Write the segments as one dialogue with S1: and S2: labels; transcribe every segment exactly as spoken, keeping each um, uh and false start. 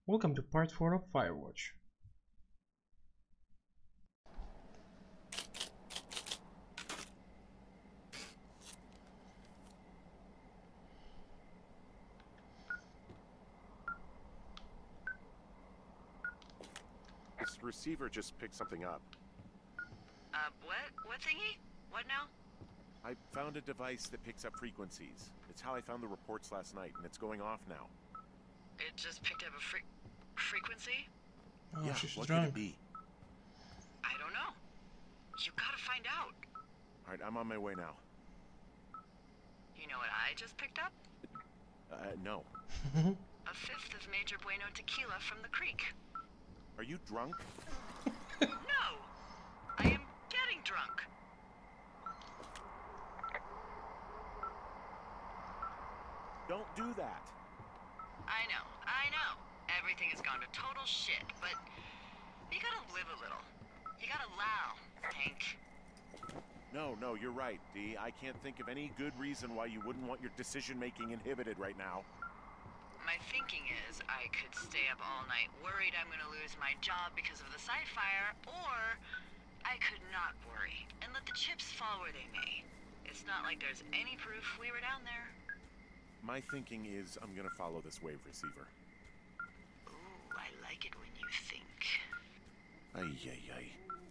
S1: Welcome to part four of Firewatch.
S2: This receiver just picked something up.
S3: Uh, what? What thingy? What now?
S2: I found a device that picks up frequencies. It's how I found the reports last night, and it's going off now.
S3: It just picked up a fre frequency?
S1: Oh,
S2: yeah,
S1: she's
S2: what
S1: drunk.
S2: could it be?
S3: I don't know. You gotta find out.
S2: All right, I'm on my way now.
S3: You know what I just picked up?
S2: Uh, no.
S3: A fifth of Major Bueno tequila from the creek.
S2: Are you drunk?
S3: No! I am getting drunk.
S2: Don't do that.
S3: I know, I know. Everything has gone to total shit, but you gotta live a little. You gotta allow, Hank.
S2: No, no, you're right, Dee. I can't think of any good reason why you wouldn't want your decision-making inhibited right now.
S3: My thinking is I could stay up all night worried I'm gonna lose my job because of the site fire, or I could not worry and let the chips fall where they may. It's not like there's any proof we were down there.
S2: My thinking is I'm gonna follow this wave receiver.
S3: Ooh, I like it when you think.
S2: Ay, ay, ay.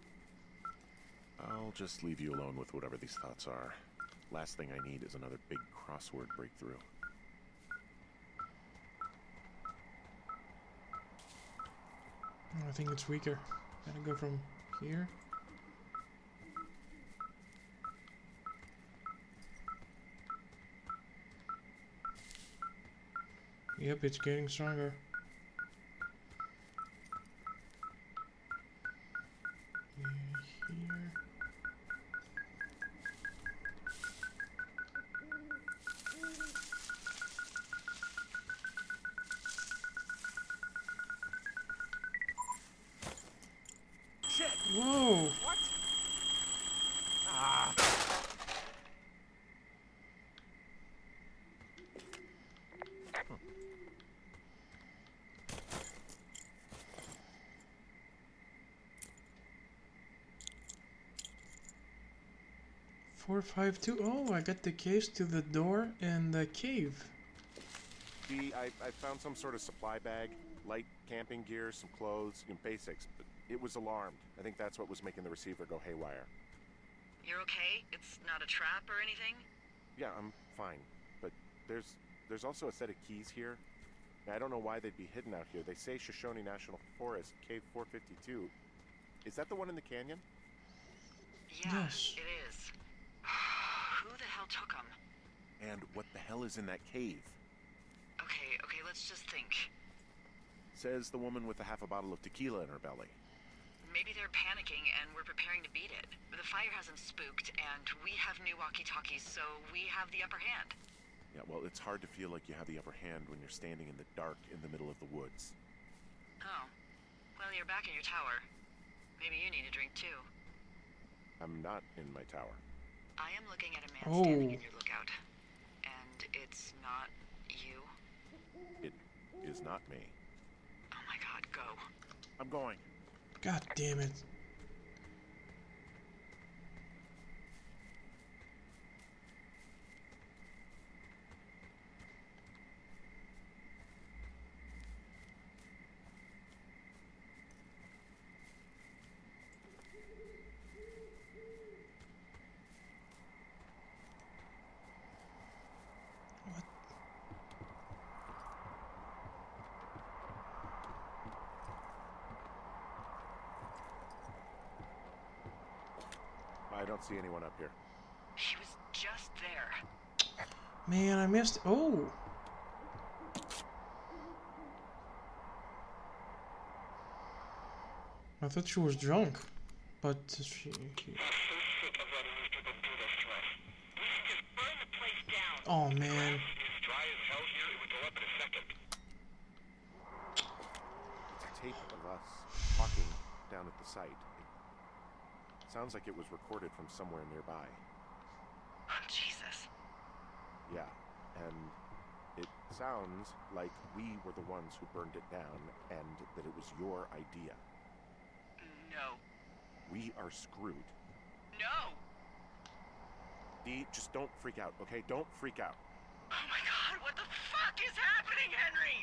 S2: I'll just leave you alone with whatever these thoughts are. Last thing I need is another big crossword breakthrough.
S1: I think it's weaker. Gotta go from here. Yep, it's getting stronger. Here.
S2: Shit!
S1: Whoa!
S2: What? Ah!
S1: Four, five, two. Oh, I got the keys to the door and the cave.
S2: Dee, I, I found some sort of supply bag, light camping gear, some clothes, and basics, but it was alarmed. I think that's what was making the receiver go haywire.
S3: You're okay? It's not a trap or anything?
S2: Yeah, I'm fine, but there's there's also a set of keys here. I don't know why they'd be hidden out here. They say Shoshone National Forest, Cave four fifty-two. Is that the one in the canyon?
S3: Yeah,
S1: Yes.
S3: it is. Who the hell took them?
S2: And what the hell is in that cave?
S3: Okay, okay, let's just think.
S2: Says the woman with a half a bottle of tequila in her belly.
S3: Maybe they're panicking and we're preparing to beat it. The fire hasn't spooked, and we have new walkie-talkies, so we have the upper hand.
S2: Yeah, well, it's hard to feel like you have the upper hand when you're standing in the dark in the middle of the woods.
S3: Oh. Well, you're back in your tower. Maybe you need a drink, too.
S2: I'm not in my tower.
S3: I am looking at a man
S1: Oh.
S3: standing in your lookout. And it's not you.
S2: It is not me.
S3: Oh my god, go.
S2: I'm going.
S1: God damn it. What?
S2: I don't see anyone up here.
S3: He was just there.
S1: Man, I missed. Oh! I thought she was drunk, but she. she... Oh man.
S2: It's a tape of us talking down at the site. It sounds like it was recorded from somewhere nearby.
S3: Oh, Jesus.
S2: Yeah, and it Sounds like we were the ones who burned it down and that it was your idea.
S3: No.
S2: We are screwed.
S3: No!
S2: Dee, just don't freak out, okay? Don't freak out.
S3: Oh my god, what the fuck is happening, Henry?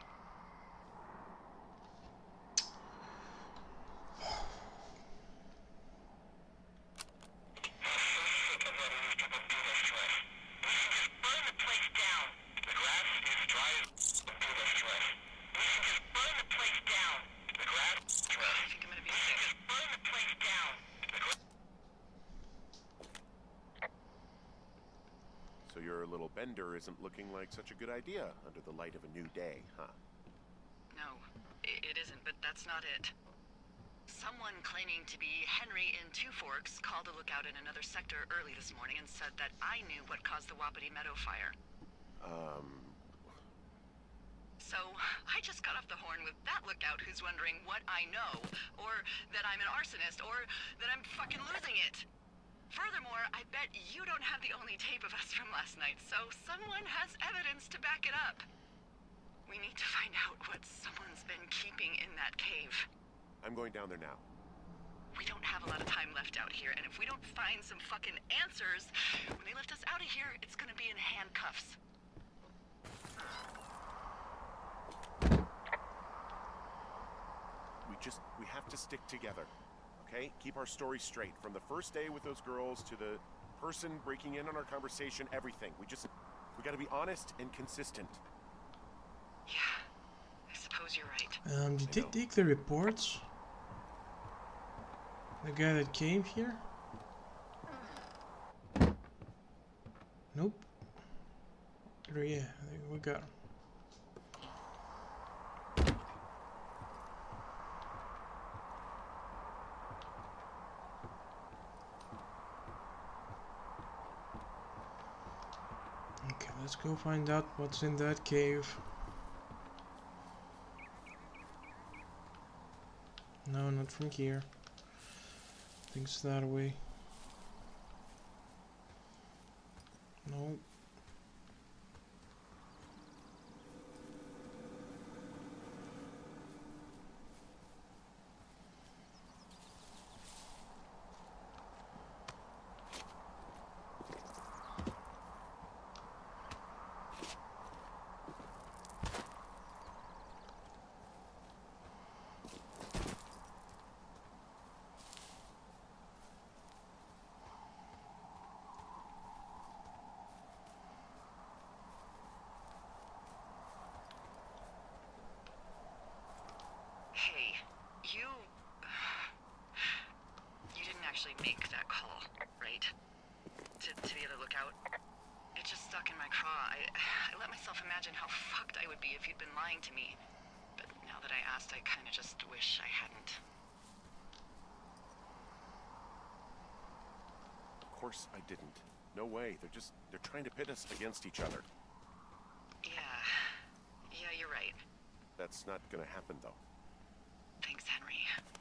S2: So your little bender isn't looking like such a good idea under the light of a new day, huh?
S3: No, it isn't, but that's not it. Someone claiming to be Henry in Two Forks called a lookout in another sector early this morning and said that I knew what caused the Wapiti Meadow fire.
S2: Um...
S3: So, I just got off the horn with that lookout who's wondering what I know, or that I'm an arsonist, or that I'm fucking losing it. Furthermore, I bet you don't have the only tape of us from last night, so someone has evidence to back it up. We need to find out what someone's been keeping in that cave.
S2: I'm going down there now.
S3: We don't have a lot of time left out here, and if we don't find some fucking answers, when they lift us out of here, it's gonna be in handcuffs.
S2: We just, we have to stick together, okay? Keep our story straight. From the first day with those girls to the person breaking in on our conversation, everything. We just, we gotta be honest and consistent.
S3: Yeah, I suppose you're right.
S1: Um, did they take the reports? The guy that came here? Nope. Oh yeah, we got him. Okay, let's go find out what's in that cave. No, not from here. I think it's that way. No.
S3: Hey, you... You didn't actually make that call, right? To, to the other lookout? It just stuck in my craw. I, I let myself imagine how fucked I would be if you'd been lying to me. But now that I asked, I kind of just wish I hadn't.
S2: Of course I didn't. No way. They're just, they're trying to pit us against each other.
S3: Yeah. Yeah, you're right.
S2: That's not gonna happen, though.
S3: Thanks, Henry.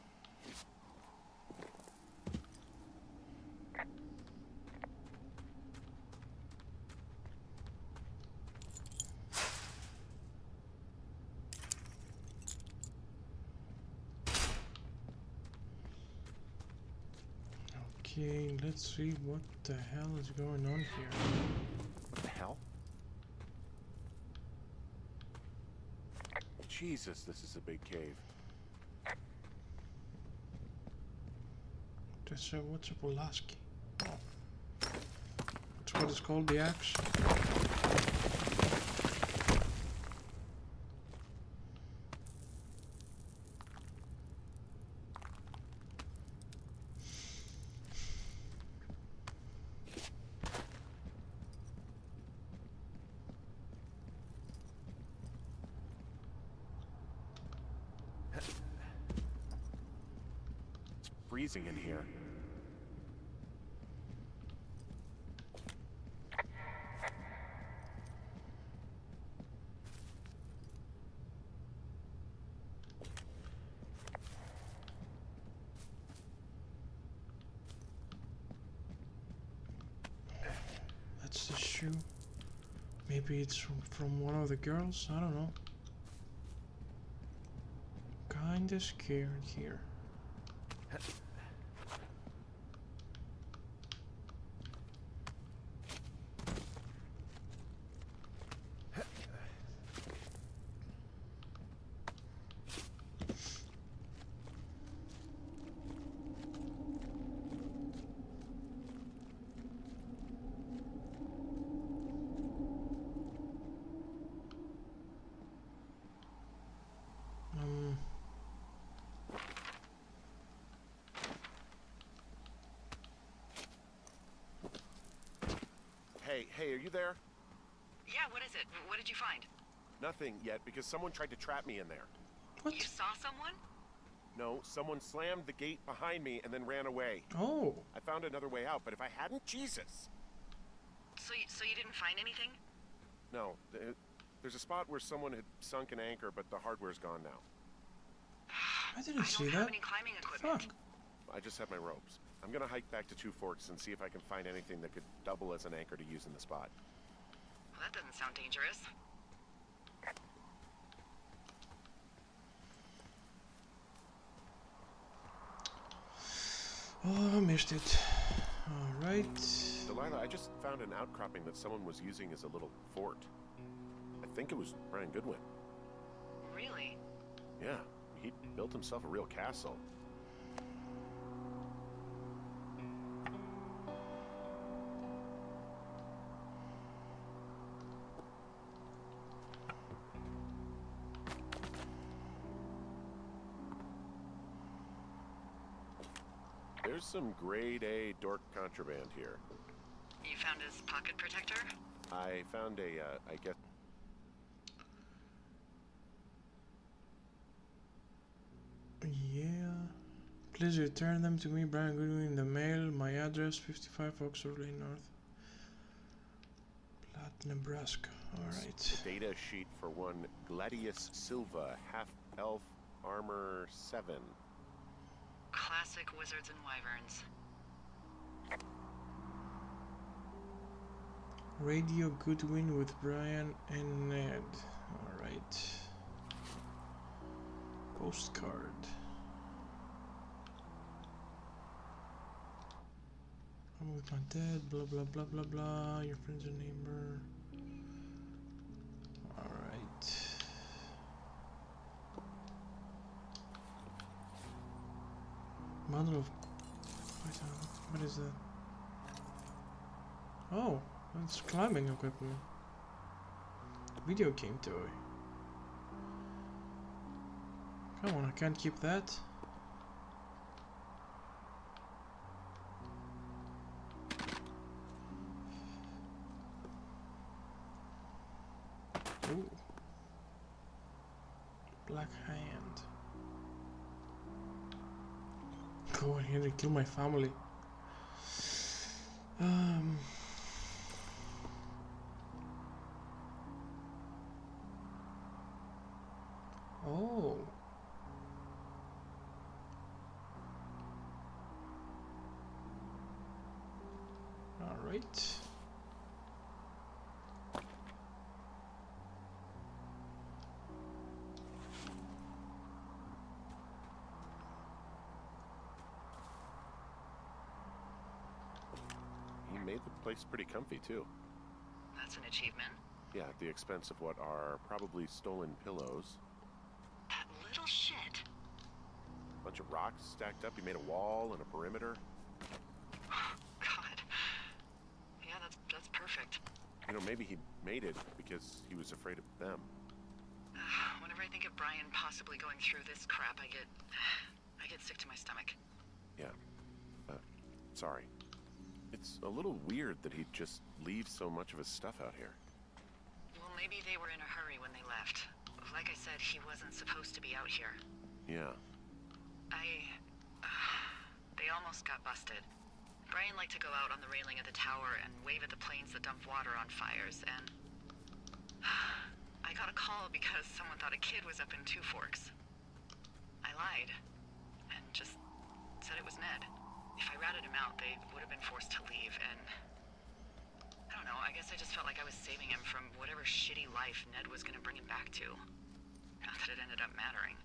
S1: Okay, let's see what the hell is going on here.
S2: What the hell? Jesus, this is a big cave.
S1: That's uh, what's a Pulaski? Oh. That's what it's called, the axe.
S2: Freezing in here.
S1: That's the shoe. Maybe it's from, from one of the girls? I don't know. Kinda scared here. Um,
S2: Hey, hey, are you there?
S3: Yeah, what is it? What did you find?
S2: Nothing yet, because someone tried to trap me in there.
S1: what?
S3: You saw someone?
S2: No, someone slammed the gate behind me and then ran away.
S1: Oh,
S2: I found another way out, but if I hadn't, Jesus.
S3: So, you, so you didn't find anything?
S2: No, th- there's a spot where someone had sunk an anchor, but the hardware's gone now.
S1: I didn't
S3: I
S1: see
S3: don't
S1: that.
S3: have any climbing equipment.
S1: Fuck.
S2: I just have my ropes. I'm gonna hike back to Two Forks and see if I can find anything that could double as an anchor to use in the spot.
S3: Well, that doesn't sound dangerous.
S1: Oh, I missed it. Alright.
S2: Delilah, I just found an outcropping that someone was using as a little fort. I think it was Brian Goodwin.
S3: Really?
S2: Yeah, he built himself a real castle. There's some grade A dork contraband here.
S3: You found his pocket protector?
S2: I found a, uh, I guess...
S1: Yeah. Please return them to me, Brian Goodwin, in the mail. My address, fifty-five Oxford Lane North. Platt, Nebraska. Alright.
S2: The data sheet for one Gladius Silva, half-elf, armor seven.
S3: Classic wizards and wyverns.
S1: Radio Goodwin with Brian and Ned. Alright. Postcard. I'm with my dad, blah blah blah blah blah. Your friend's a neighbor. Alright. Model of. What is that? Oh, that's climbing equipment. Video game toy. Come on, I can't keep that. Ooh. Black hand. Go ahead and kill my family. Um. Oh. All right.
S2: He made the place pretty comfy, too.
S3: That's an achievement.
S2: Yeah, at the expense of what are probably stolen pillows.
S3: That little shit.
S2: Bunch of rocks stacked up. He made a wall and a perimeter.
S3: God. Yeah, that's that's perfect.
S2: You know, maybe he made it because he was afraid of them.
S3: Whenever I think of Brian possibly going through this crap, I get I get sick to my stomach.
S2: Yeah. Uh, sorry. It's a little weird that he'd just leave so much of his stuff out here.
S3: Well, maybe they were in a hurry when they left. Like I said, he wasn't supposed to be out here.
S2: Yeah.
S3: I... Uh, they almost got busted. Brian liked to go out on the railing of the tower and wave at the planes that dumped water on fires, and... I got a call because someone thought a kid was up in Two Forks. I lied, and just said it was Ned. If I ratted him out, they would have been forced to leave, and... I don't know, I guess I just felt like I was saving him from up mattering.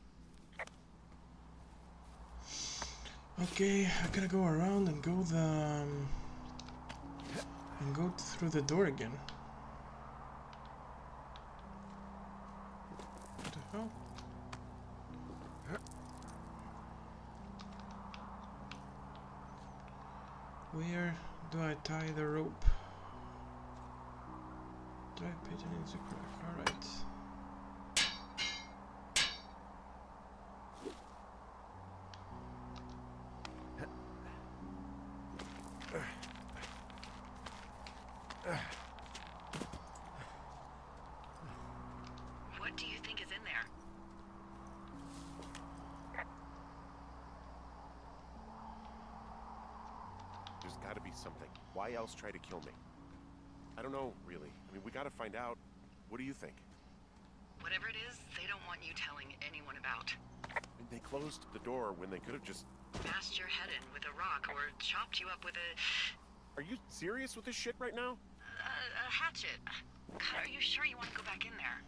S1: Okay, I gotta go around and go the um, and go through the door again. What the hell? Where do I tie the rope? Dry pigeon into crack. Alright.
S3: What do you think is in there?
S2: There's gotta be something. Why else try to kill me? I don't know, really. I mean, we gotta find out. What do you think?
S3: Whatever it is, they don't want you telling anyone about.
S2: I mean, they closed the door when they could have just...
S3: Bashed your head in with a rock or chopped you up with a...
S2: Are you serious with this shit right now?
S3: a, a hatchet. God, are you sure you want to go back in there?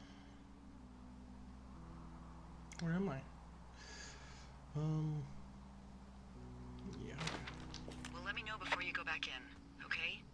S1: Where am I? Um. Yeah.
S3: Well, let me know before you go back in, okay?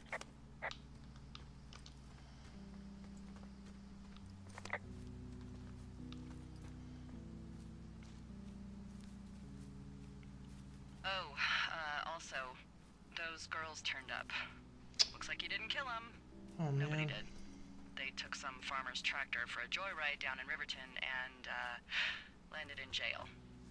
S3: Oh, uh, also, those girls turned up. Looks like you didn't kill them.
S1: Oh man.
S3: Nobody did. They took some farmer's tractor for a joyride down in Riverton and, uh, landed in jail.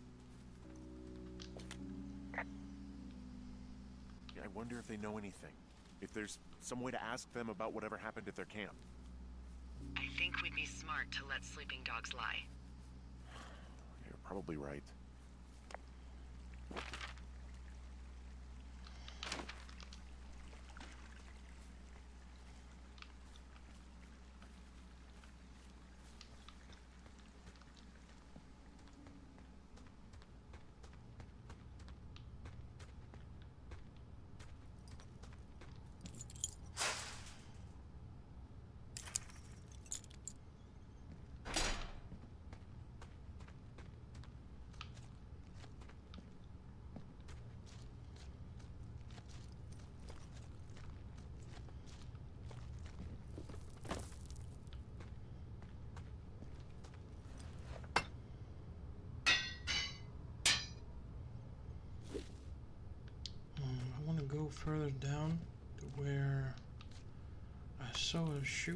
S2: Yeah, I wonder if they know anything. If there's some way to ask them about whatever happened at their camp.
S3: I think we'd be smart to let sleeping dogs lie.
S2: You're probably right.
S1: Go further down to where I saw a shoe.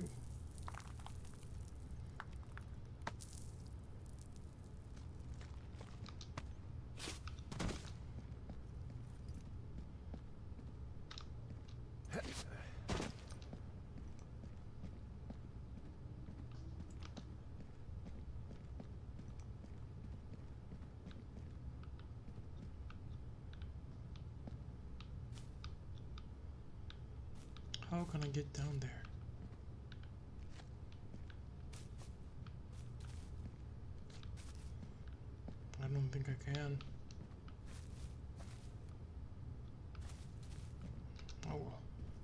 S1: How can I get down there? I don't think I can. Oh well.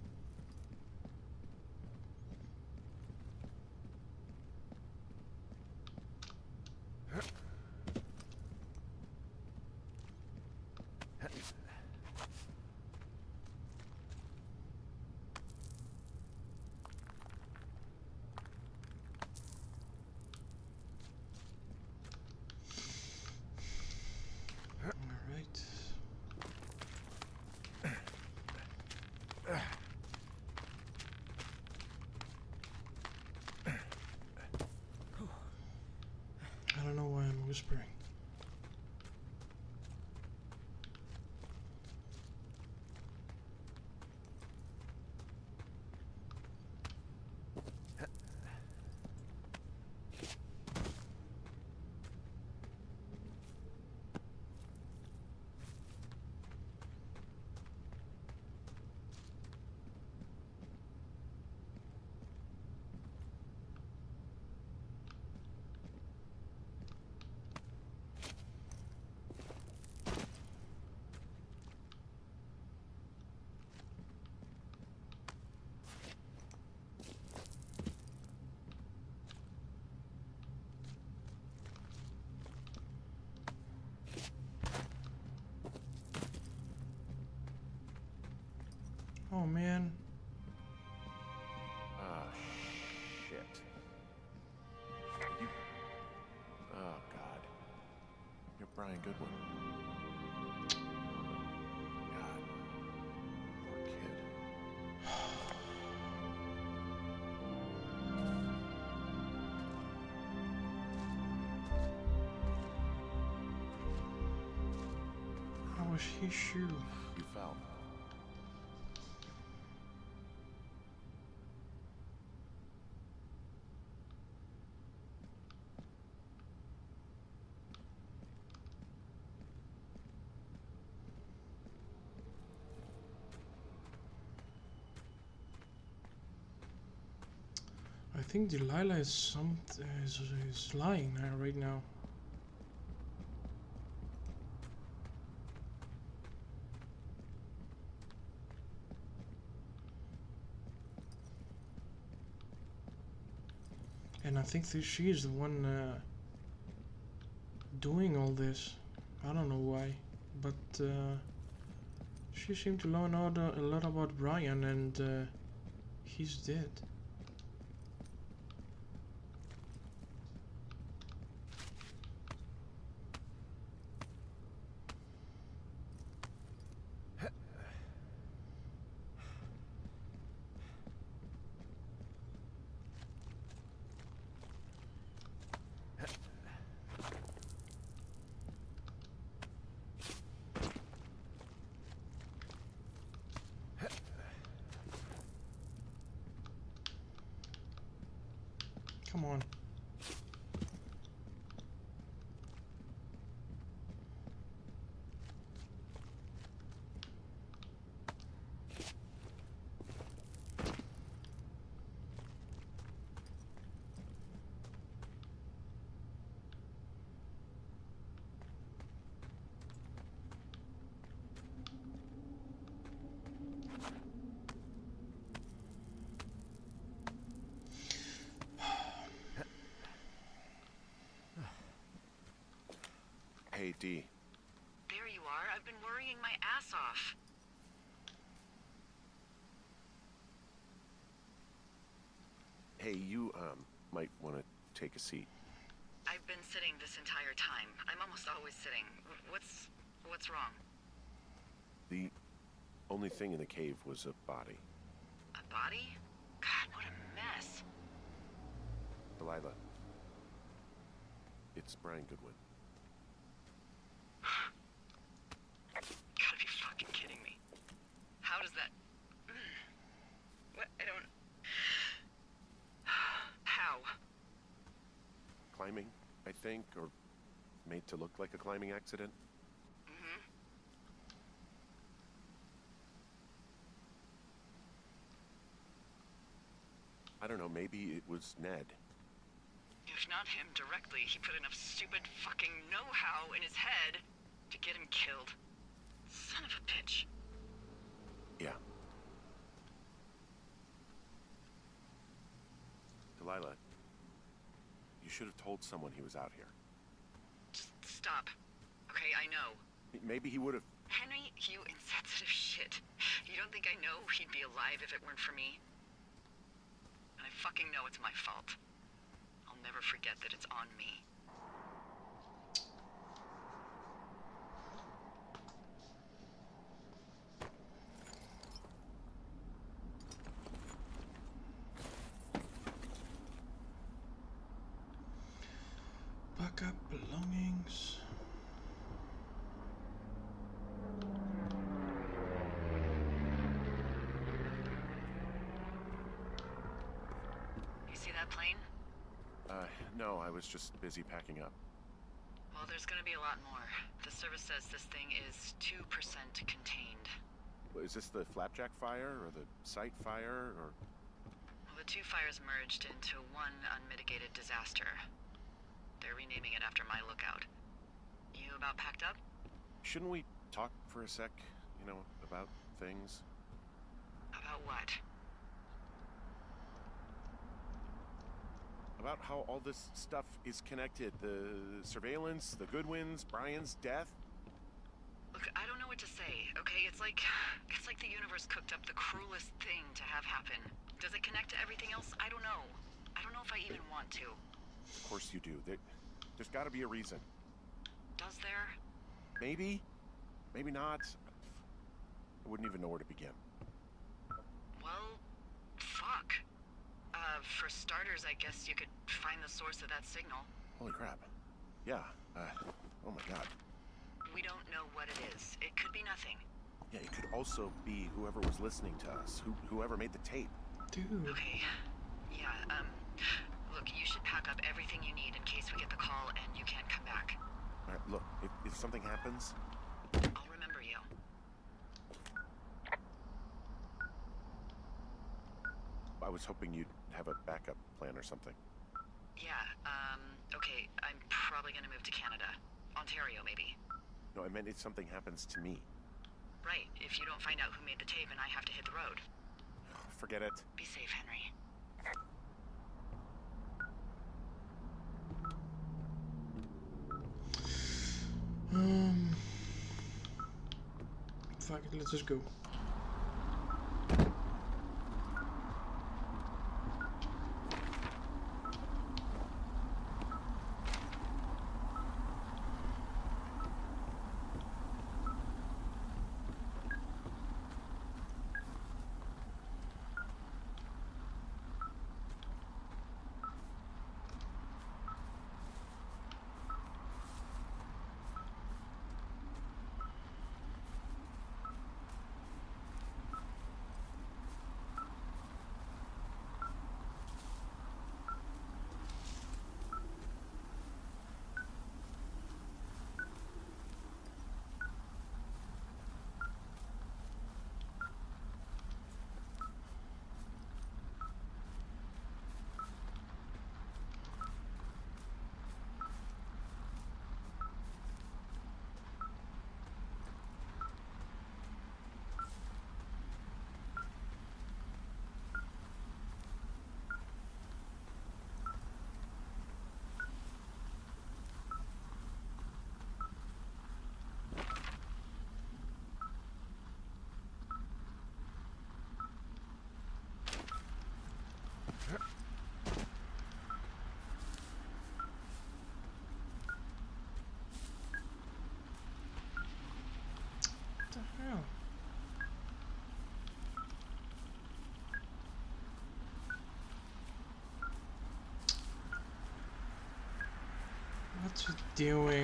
S1: I don't know why I'm whispering. Oh man.
S2: Ah, shit. You... Oh, God. You're Brian Goodwin. God. Poor kid.
S1: How was his shoe?
S2: You fell.
S1: I think Delilah is some is, is lying now, right now. And I think that she is the one uh, doing all this. I don't know why, but uh, she seemed to know a lot about Brian, and uh, he's dead. Come on.
S2: Hey, D.
S3: There you are. I've been worrying my ass off.
S2: Hey, you, um, might want to take a seat.
S3: I've been sitting this entire time. I'm almost always sitting. What's... what's wrong?
S2: The only thing in the cave was a body.
S3: A body? God, what a mess.
S2: Delilah. It's Brian Goodwin.
S3: Gotta be fucking kidding me. How does that... What? I don't... How?
S2: Climbing, I think, or made to look like a climbing accident.
S3: Mm-hmm.
S2: I don't know, maybe it was Ned.
S3: If not him directly, he put enough stupid fucking know-how in his head to get him killed. Son of a bitch.
S2: Yeah. Delilah, you should have told someone he was out here.
S3: Just stop. Okay, I know.
S2: Maybe he would have...
S3: Henry, you insensitive shit. You don't think I know he'd be alive if it weren't for me? And I fucking know it's my fault. I'll never forget that it's on me.
S1: Pack up belongings.
S3: You see that plane?
S2: Uh, no, I was just busy packing up.
S3: Well, there's gonna be a lot more. The service says this thing is two percent contained.
S2: Is this the Flapjack fire, or the site fire, or...
S3: Well, the two fires merged into one unmitigated disaster. They're renaming it after my lookout. You about packed up?
S2: Shouldn't we talk for a sec, you know, about things?
S3: About what?
S2: About how all this stuff is connected. The surveillance, the Goodwins, Brian's death.
S3: Look, I don't know what to say, okay? It's like... it's like the universe Force cooked up the cruelest thing to have happen. Does it connect to everything else? I don't know. I don't know if I even want to.
S2: Of course you do. There, there's got to be a reason.
S3: Does there?
S2: Maybe. Maybe not. I wouldn't even know where to begin.
S3: Well, fuck. Uh, for starters, I guess you could find the source of that signal.
S2: Holy crap. Yeah. Uh, oh my god.
S3: We don't know what it is. It could be nothing.
S2: Yeah, it could also be whoever was listening to us, who, whoever made the tape.
S1: Dude.
S3: Okay. Yeah, um, look, you should pack up everything you need in case we get the call and you can't come back.
S2: All right, look, if, if something happens...
S3: I'll remember you.
S2: I was hoping you'd have a backup plan or something.
S3: Yeah, um, okay, I'm probably gonna move to Canada. Ontario, maybe.
S2: No, I meant if something happens to me.
S3: Right, if you don't find out who made the tape and I have to hit the road.
S2: Forget it.
S3: Be safe, Henry.
S1: Um. Fuck it, let's just go. What the hell? What's it doing?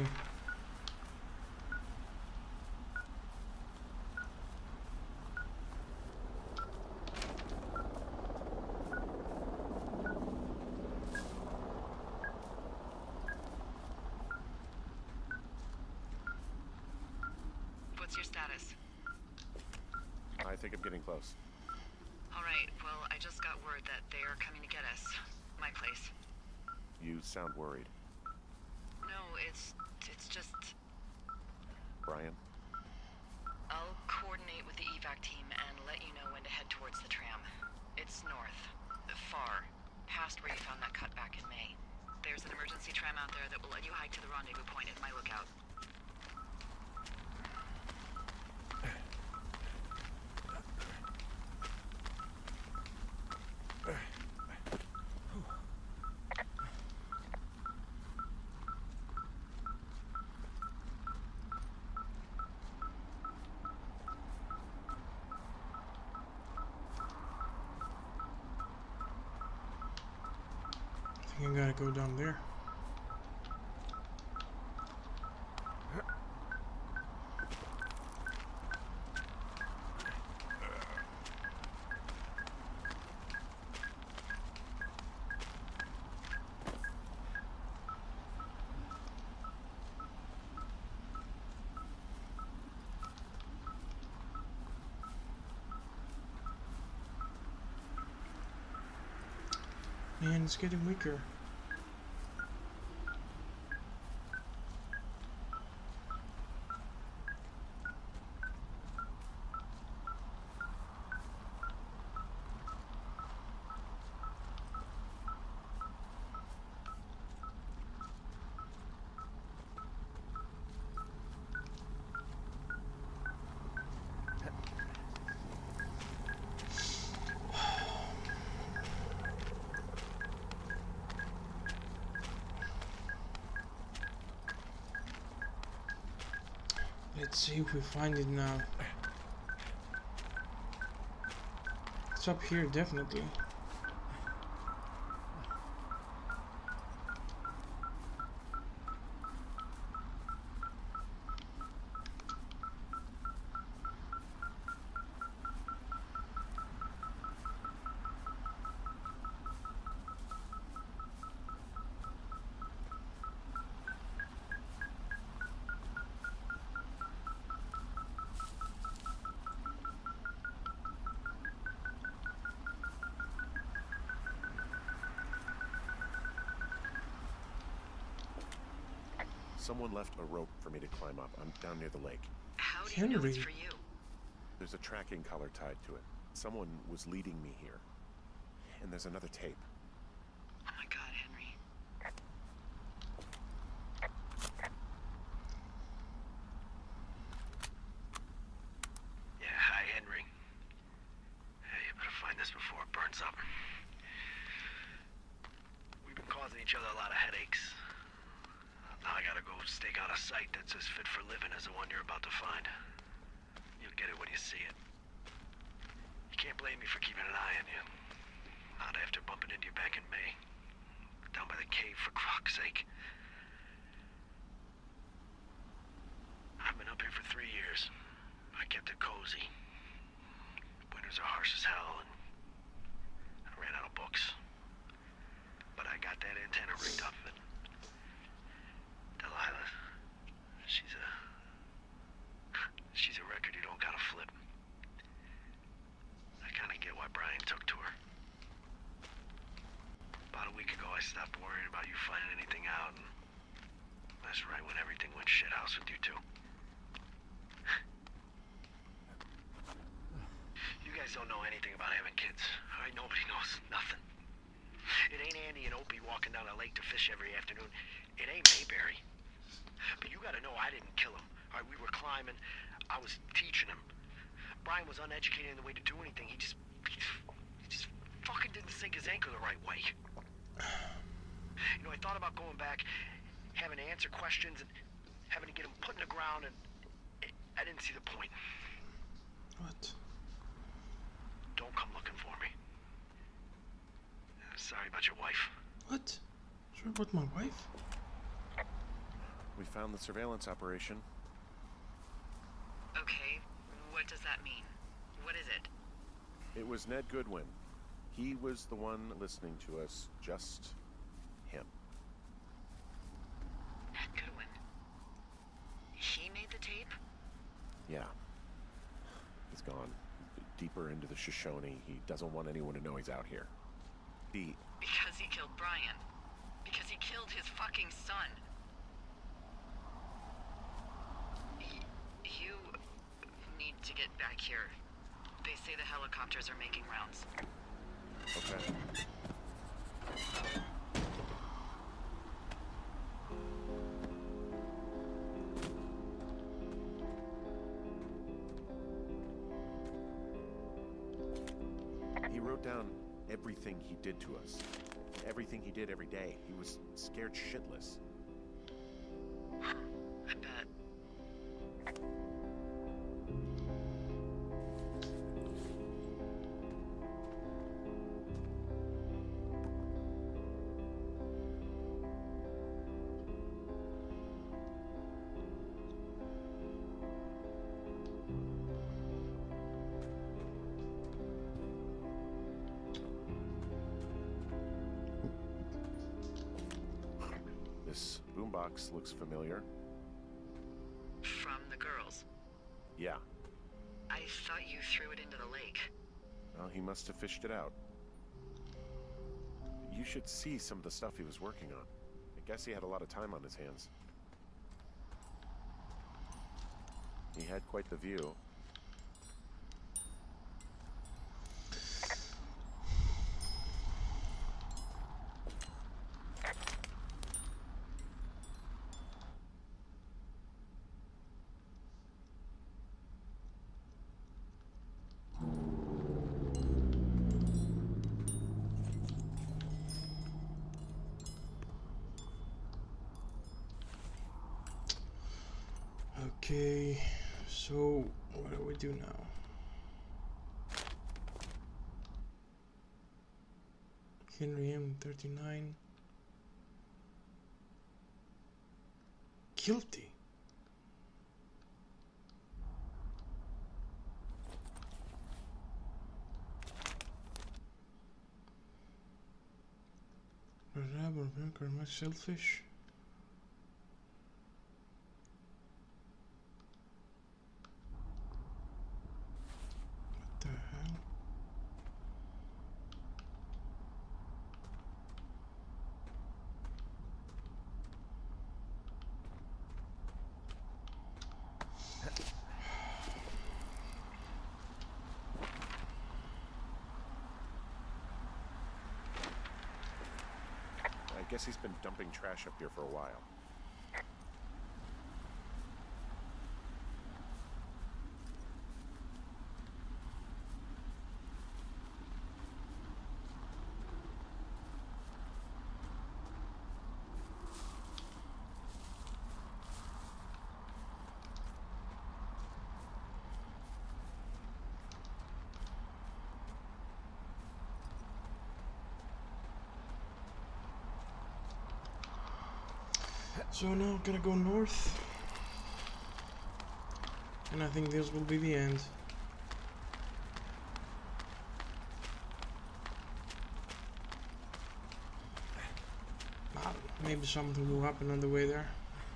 S3: What's your status?
S2: I think I'm getting close.
S3: Alright, well, I just got word that they are coming to get us. My place.
S2: You sound worried.
S3: No, it's... it's just...
S2: Brian?
S3: I'll coordinate with the evac team and let you know when to head towards the tram. It's north. Far. Past where you found that cut back in May. There's an emergency tram out there that will let you hike to the rendezvous point at my lookout.
S1: I think I gotta go down there. Man, it's getting weaker. Let's see if we find it now. It's up here, definitely.
S2: Someone left a rope for me to climb up. I'm down near the lake.
S3: How do you know it's
S1: Henry.
S3: for you?
S2: There's a tracking collar tied to it. Someone was leading me here. And there's another tape.
S3: Oh my god, Henry.
S4: Yeah, hi, Henry. Hey, you better find this before it burns up. We've been causing each other a lot of headaches. Now I gotta go stake out a site that's as fit for living as the one you're about to find. You'll get it when you see it. You can't blame me for keeping an eye on you. Not after bumping into you back in May. Down by the cave, for croc's sake. I've been up here for three years. I kept it cozy. Winters are harsh as hell, and I ran out of books. But I got that antenna rigged up, and Delilah, she's a... she's a record you don't gotta flip. I kinda get why Brian took to her. About a week ago, I stopped worrying about you finding anything out, and that's right when everything went shithouse with you two. You guys don't know anything about having kids. All right, nobody knows nothing. It ain't Andy and Opie walking down a lake to fish every afternoon. It ain't Mayberry. But you gotta know I didn't kill him. All right, we were climbing. I was teaching him. Brian was uneducated in the way to do anything. He just... He just fucking didn't sink his anchor the right way. You know, I thought about going back, having to answer questions, and having to get him put in the ground, and it, I didn't see the point.
S1: What?
S4: Don't come looking for me. Sorry about your wife.
S1: What? Sorry about my wife?
S2: We found the surveillance operation.
S3: Okay, what does that mean? What is it?
S2: It was Ned Goodwin. He was the one listening to us. Just him.
S3: Ned Goodwin. He made the tape?
S2: Yeah. He's gone. Deeper into the Shoshone. He doesn't want anyone to know he's out here. The...
S3: Because he killed Brian. Because he killed his fucking son. Y- you need to get back here. They say the helicopters are making rounds.
S2: Okay. He wrote down everything he did to us. Everything he did every day. He was scared shitless.
S3: I bet.
S2: This boombox looks familiar.
S3: From the girls.
S2: Yeah.
S3: I thought you threw it into the lake.
S2: Well, he must have fished it out. You should see some of the stuff he was working on. I guess he had a lot of time on his hands. He had quite the view.
S1: Okay. So, what do we do now? Henry M thirty-nine. Guilty. Rab or milk or much shellfish. What the hell?
S2: I guess he's been dumping trash up here for a while.
S1: So now I'm gonna go north, and I think this will be the end. I don't know, maybe something will happen on the way there.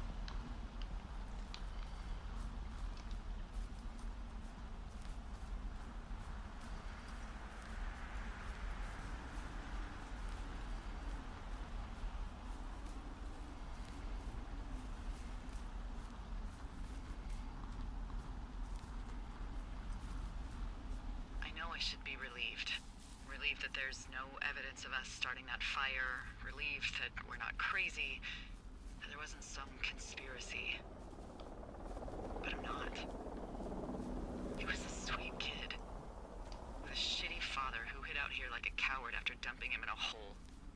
S3: I should be relieved. Relieved that there's no evidence of us starting that fire. Relieved that we're not crazy. That there wasn't some conspiracy. But I'm not. He was a sweet kid. With a shitty father who hid out here like a coward after dumping him in a hole.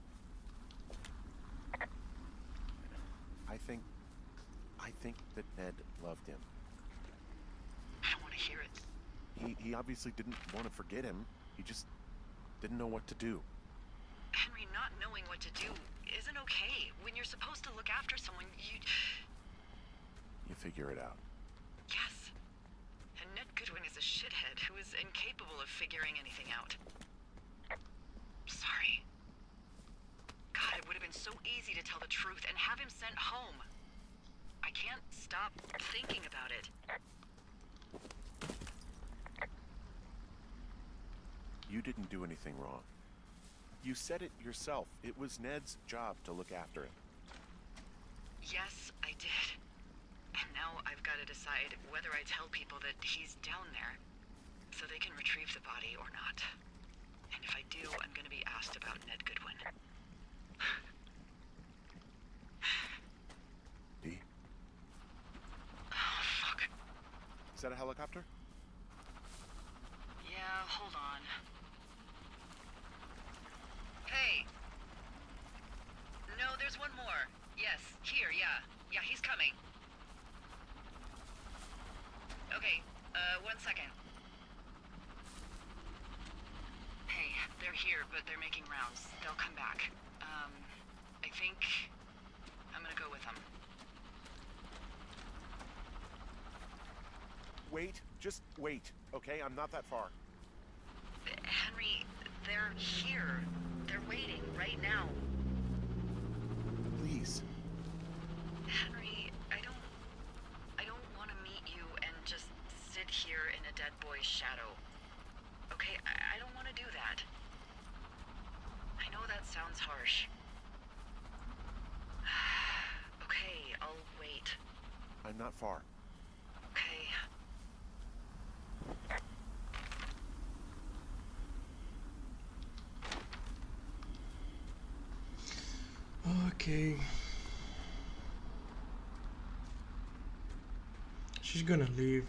S2: I think... I think that Ned loved him.
S3: I don't want to hear it.
S2: He, he obviously didn't want to forget him. He just didn't know what to do.
S3: Henry, not knowing what to do isn't okay. When you're supposed to look after someone, you...
S2: You figure it out.
S3: Yes. And Ned Goodwin is a shithead who is incapable of figuring anything out. Sorry. God, it would have been so easy to tell the truth and have him sent home. I can't stop thinking about it.
S2: You didn't do anything wrong. You said it yourself. It was Ned's job to look after him.
S3: Yes, I did. And now I've got to decide whether I tell people that he's down there so they can retrieve the body or not. And if I do, I'm going to be asked about Ned Goodwin.
S2: D?
S3: Oh, fuck.
S2: Is that a helicopter?
S3: Yeah, hold on. Hey! No, there's one more. Yes, here, yeah. Yeah, he's coming. Okay, uh, one second. Hey, they're here, but they're making rounds. They'll come back. Um, I think I'm gonna go with them.
S2: Wait, just wait, okay? I'm not that far.
S3: Henry, they're here. They're waiting right now.
S2: Please.
S3: Henry, I don't... I don't want to meet you and just sit here in a dead boy's shadow. Okay, I, I don't want to do that. I know that sounds harsh. Okay, I'll wait.
S2: I'm not far.
S3: Okay.
S1: Okay. She's gonna leave.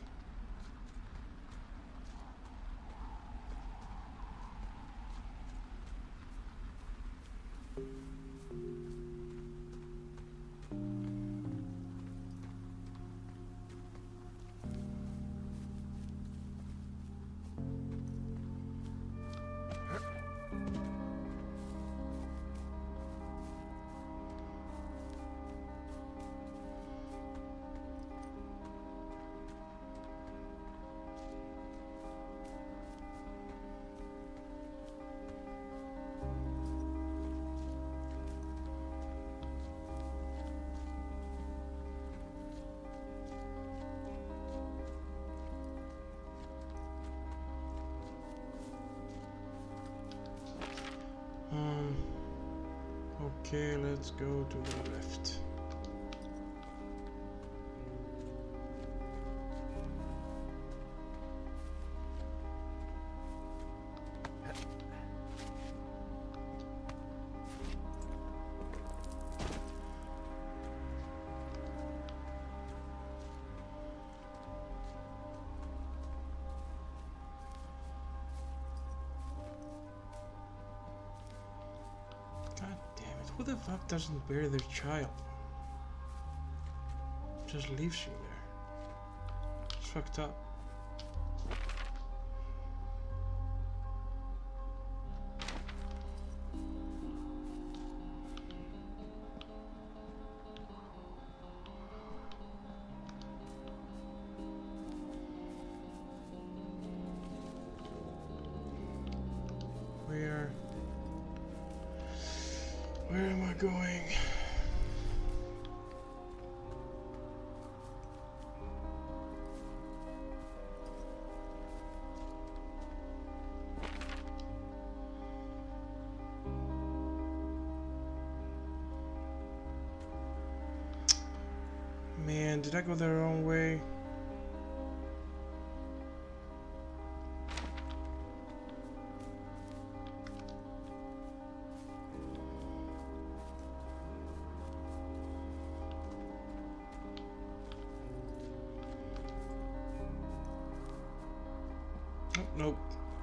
S1: Okay, let's go to the left. Who the fuck doesn't bury their child? Just leaves you there. It's fucked up. Where? Where am I going? Man, did I go the wrong way? Nope.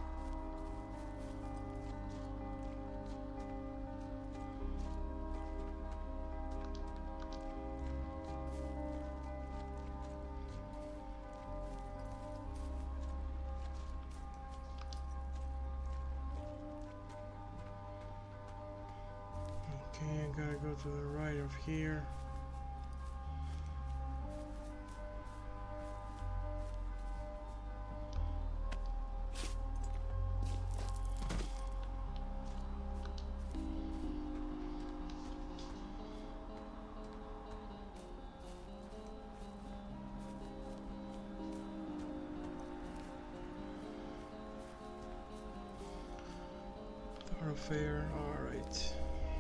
S1: Okay, I gotta go to the right of here. Thoroughfare, alright.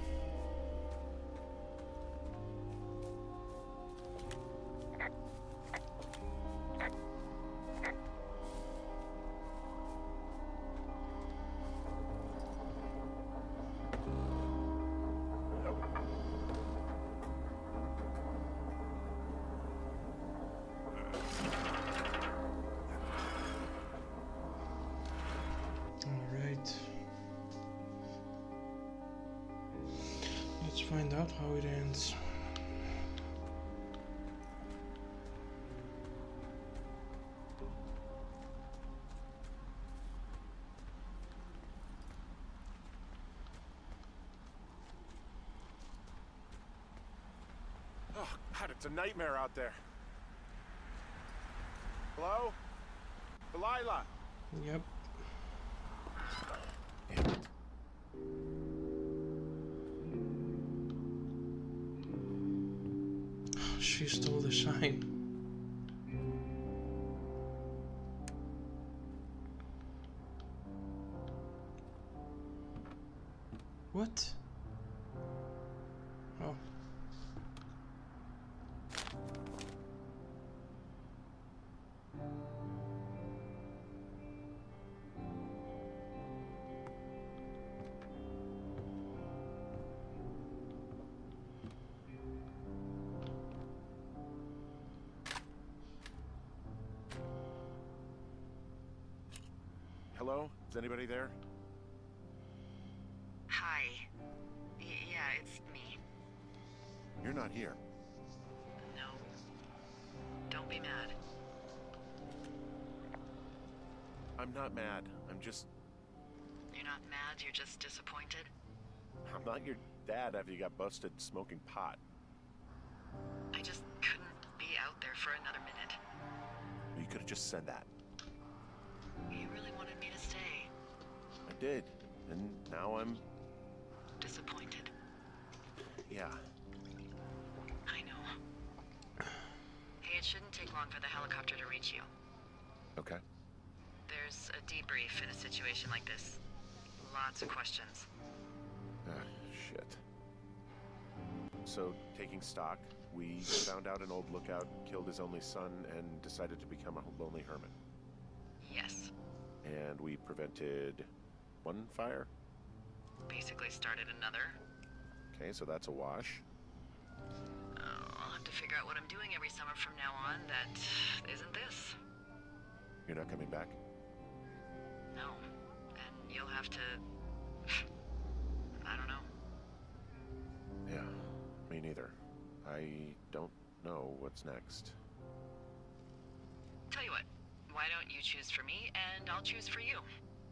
S1: Alright. Let's find out how it ends.
S2: Oh, God, it's a nightmare out there. Hello? Delilah?
S1: Yep.
S2: Damn it.
S1: She stole the sign. What? Oh.
S2: Hello? Is anybody there?
S3: Hi. Y yeah, it's me.
S2: You're not here.
S3: No. Don't be mad.
S2: I'm not mad. I'm just...
S3: You're not mad, you're just disappointed?
S2: I'm not your dad after you got busted smoking pot.
S3: I just couldn't be out there for another minute.
S2: You could have just said that.
S3: You really wanted me to stay.
S2: I did. And now I'm...
S3: Disappointed.
S2: Yeah.
S3: I know. Hey, it shouldn't take long for the helicopter to reach you.
S2: Okay.
S3: There's a debrief in a situation like this. Lots of questions.
S2: Ah, shit. So, taking stock, we found out an old lookout killed his only son and decided to become a lonely hermit.
S3: Yes.
S2: And we prevented one fire?
S3: Basically started another.
S2: Okay, so that's a wash.
S3: Oh, I'll have to figure out what I'm doing every summer from now on that isn't this.
S2: You're not coming back?
S3: No. And you'll have to... I don't know.
S2: Yeah, me neither. I don't know what's next.
S3: Tell you what, why don't you choose for me and I'll choose for you?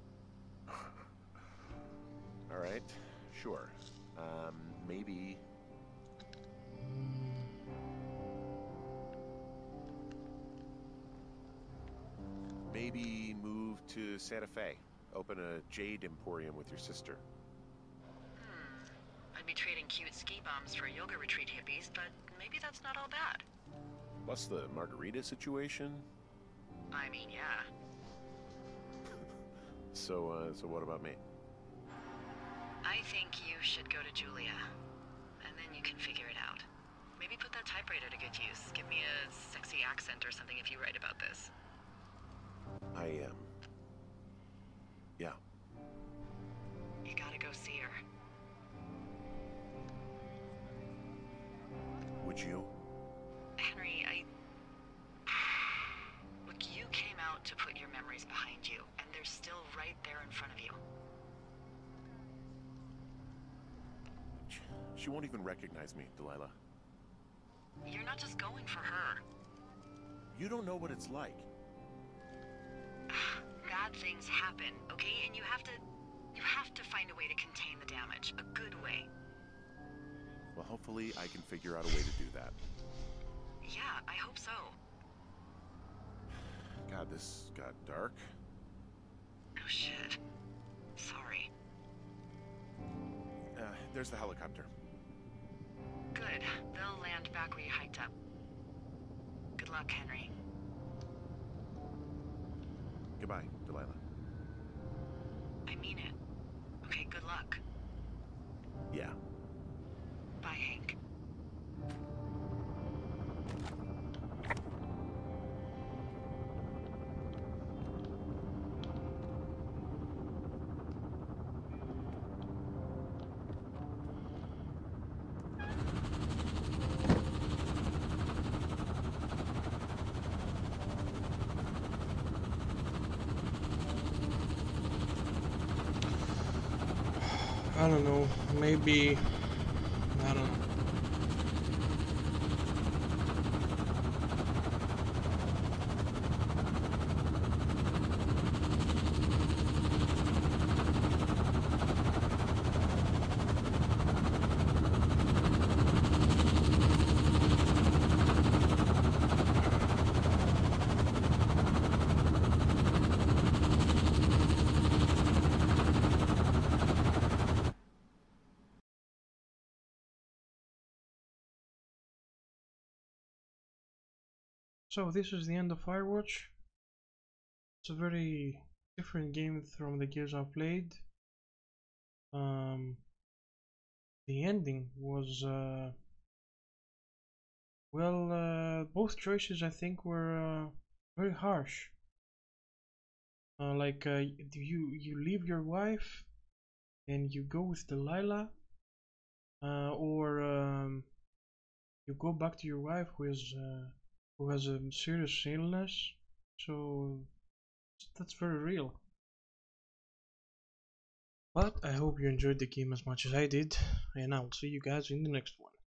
S2: All right, sure. Um, maybe... Maybe move to Santa Fe. Open a jade emporium with your sister.
S3: Hmm. I'd be trading cute ski bums for yoga retreat hippies, but maybe that's not all bad.
S2: Plus the margarita situation.
S3: I mean, yeah.
S2: So, uh, so what about me?
S3: I think you should go to Julia, and then you can figure it out. Maybe put that typewriter to good use. Give me a sexy accent or something if you write about this.
S2: I am. Um, yeah.
S3: You gotta go see her.
S2: Would you?
S3: Henry, I... Look, you came out to put your memories behind you, and they're still right there in front of you.
S2: She won't even recognize me, Delilah.
S3: You're not just going for her.
S2: You don't know what it's like.
S3: Bad things happen, okay? And you have to... You have to find a way to contain the damage. A good way.
S2: Well, hopefully I can figure out a way to do that.
S3: Yeah, I hope so.
S2: God, this got dark.
S3: Oh, shit. Sorry.
S2: Uh, there's the helicopter.
S3: Good. They'll land back where you hiked up. Good luck, Henry.
S2: Goodbye, Delilah.
S3: I mean it. Okay, good luck.
S2: Yeah.
S3: Bye, Hank.
S1: I don't know, maybe, I don't know. So this is the end of Firewatch. It's a very different game from the games I've played. Um, the ending was uh, well, uh, both choices I think were uh, very harsh. Uh, like uh, you you leave your wife and you go with Delilah, uh, or um, you go back to your wife who is. Uh, who has a serious illness, so that's very real. But I hope you enjoyed the game as much as I did, and I will see you guys in the next one.